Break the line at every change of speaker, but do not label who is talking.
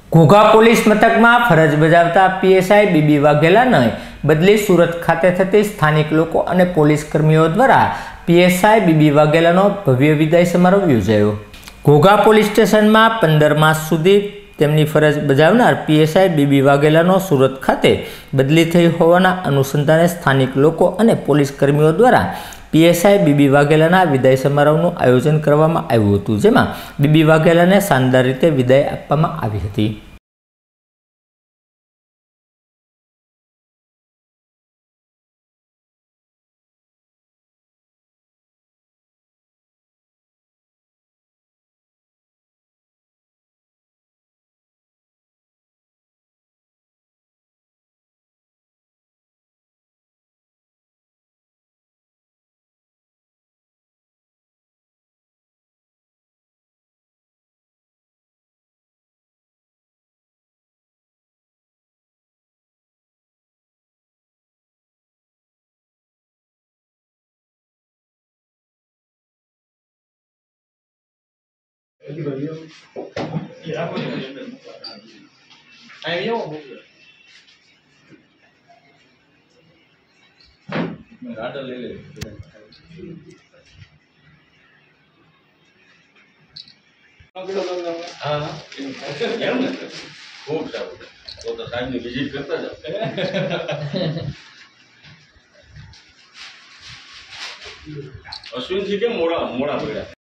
Ghogha police મથકમાં ફરજ બજાવતા પીએસઆઈ બીબી વાઘેલાને બદલી સુરત ખાતે થતી સ્થાનિક લોકો અને પોલીસ કર્મીઓ દ્વારા પીએસઆઈ બીબી વાઘેલાનો ભવ્ય વિદાય સમારોહ યોજાયો। ઘોઘા પોલીસ સ્ટેશનમાં 15 માસ સુધી તેમની ફરજ બજાવનાર પીએસઆઈ બીબી વાઘેલાનો સુરત ખાતે બદલી થઈ હોવાના અનુસંધાને સ્થાનિક લોકો અને પોલીસ કર્મીઓ દ્વારા પીએસઆઈ બીબી વાઘેલાના વિદાય સમારોહનું આયોજન કરવામાં આવ્યું હતું, જેમાં બીબી વાઘેલાને શાનદાર રીતે વિદાય આપવામાં આવી હતી।
અશ્વિન થી કે મોડા પડ્યા।